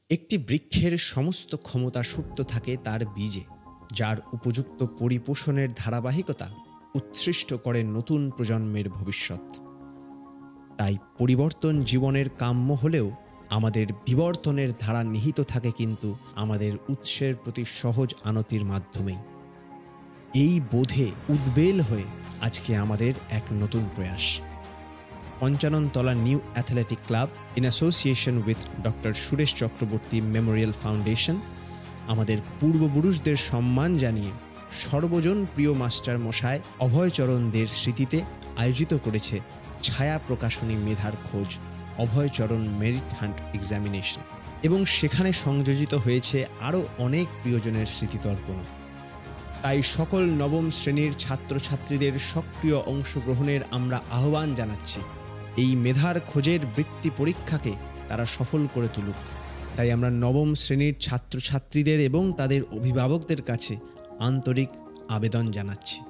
একটি বৃক্ষের সমস্ত ক্ষমতা সুপ্ত থাকে তার বীজে, যার উপযুক্ত পরিপোষণের ধারাবাহিকতা উৎসৃষ্ট করে নতুন প্রজন্মের ভবিষ্যৎ। তাই পরিবর্তন জীবনের কাম্য হলেও আমাদের বিবর্তনের ধারা নিহিত থাকে কিন্তু আমাদের উৎসের প্রতি সহজ আনতির মাধ্যমেই। এই বোধে উদ্বেল হয়ে আজকে আমাদের এক নতুন প্রয়াস। Panchanantala new athletic club in association with doctor Suresh Chakraborty memorial foundation আমাদের পূর্বপুরুষদের সম্মান জানিয়ে সর্বজন প্রিয় মাস্টার মশায় অভয়চরণ দের স্মৃতিতে আয়োজিত করেছে ছায়া প্রকাশনী মেধার খোঁজ অভয়চরণ মেরিট হান্ট এক্সামিনেশন, এবং সেখানে সংযোজিত হয়েছে আরও অনেক প্রিয়জনের স্মৃতিতর্পণ। তাই সকল নবম শ্রেণীর ছাত্রছাত্রীদের সক্রিয় অংশগ্রহণের আমরা আহ্বান জানাচ্ছি। এই মেধার খোঁজের বৃত্তি পরীক্ষাকে তারা সফল করে তুলুক। তাই আমরা নবম শ্রেণীর ছাত্রছাত্রীদের এবং তাদের অভিভাবকদের কাছে আন্তরিক আবেদন জানাচ্ছি।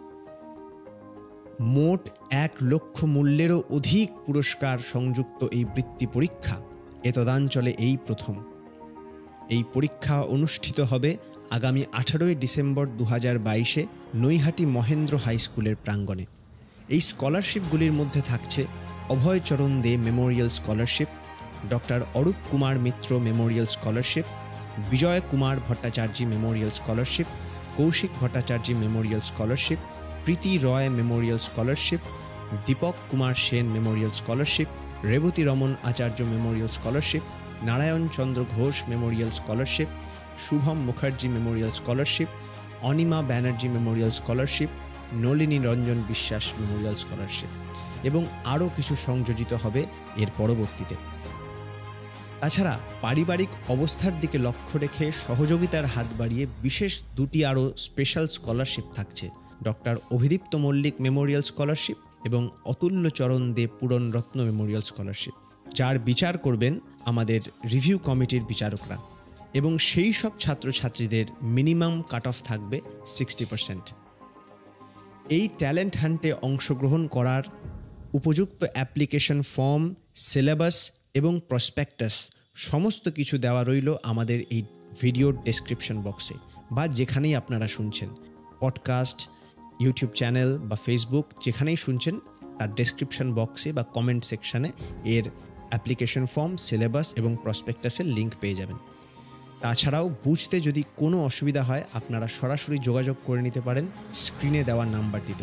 মোট 1 লক্ষ মূল্যেরও অধিক পুরস্কার সংযুক্ত এই বৃত্তি পরীক্ষা এতদাঞ্চলে এই প্রথম। এই পরীক্ষা অনুষ্ঠিত হবে আগামী 18 ডিসেম্বর 2022 নৈহাটি মহেন্দ্র হাই স্কুলের প্রাঙ্গণে। এই স্কলারশিপগুলির মধ্যে থাকছে Abhoycharan De memorial scholarship, doctor Arup Kumar Mitra memorial scholarship, Bijoy Kumar Bhattacharya memorial scholarship, Koushik Bhattacharya memorial scholarship, Priti Roy memorial scholarship, Dipak Kumar Sen memorial scholarship, Revati Raman Acharya memorial scholarship, Narayan Chandra Ghosh memorial scholarship, Shubham Mukherjee memorial scholarship, Anima Banerjee memorial scholarship, Nalini Ranjan Biswas memorial scholarship এবং আরও কিছু সংযোজিত হবে এর পরবর্তীতে। তাছাড়া পারিবারিক অবস্থার দিকে লক্ষ্য রেখে সহযোগিতার হাত বাড়িয়ে বিশেষ 2টি আরও স্পেশাল স্কলারশিপ থাকছে, doctor Abhidipta Mallick memorial scholarship এবং অতুল্য চরণ দে পূরণরত্ন মেমোরিয়াল স্কলারশিপ, যার বিচার করবেন আমাদের রিভিউ কমিটির বিচারকরা, এবং সেই সব ছাত্রছাত্রীদের মিনিমাম কাট অফ থাকবে 60%। এই ট্যালেন্ট হান্টে অংশগ্রহণ করার উপযুক্ত অ্যাপ্লিকেশন ফর্ম, সিলেবাস এবং প্রসপেক্টাস সমস্ত কিছু দেওয়া রইল আমাদের এই ভিডিওর ডেসক্রিপশন বক্সে, বা যেখানেই আপনারা শুনছেন, পডকাস্ট, ইউটিউব চ্যানেল বা ফেসবুক, যেখানেই শুনছেন তার ডেসক্রিপশন বক্সে বা কমেন্ট সেকশানে এর অ্যাপ্লিকেশন ফর্ম, সিলেবাস এবং প্রসপেক্টাসের লিঙ্ক পেয়ে যাবেন। তাছাড়াও বুঝতে যদি কোনো অসুবিধা হয় আপনারা সরাসরি যোগাযোগ করে নিতে পারেন স্ক্রিনে দেওয়া নাম্বারটিতে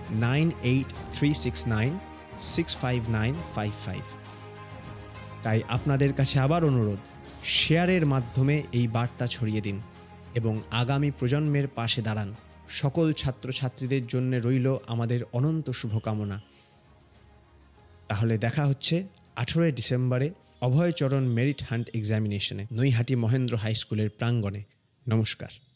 9836965955। তাই আপনাদের কাছে আবার অনুরোধ, শেয়ারের মাধ্যমে এই বার্তা ছড়িয়ে দিন এবং আগামী প্রজন্মের পাশে দাঁড়ান। সকল ছাত্রছাত্রীদের জন্য রইল আমাদের অনন্ত শুভকামনা। তাহলে দেখা হচ্ছে 18 ডিসেম্বরে অভয়চরণ মেরিট হান্ট এক্সামিনেশনে নৈহাটি মহেন্দ্র হাই স্কুলের প্রাঙ্গণে। নমস্কার।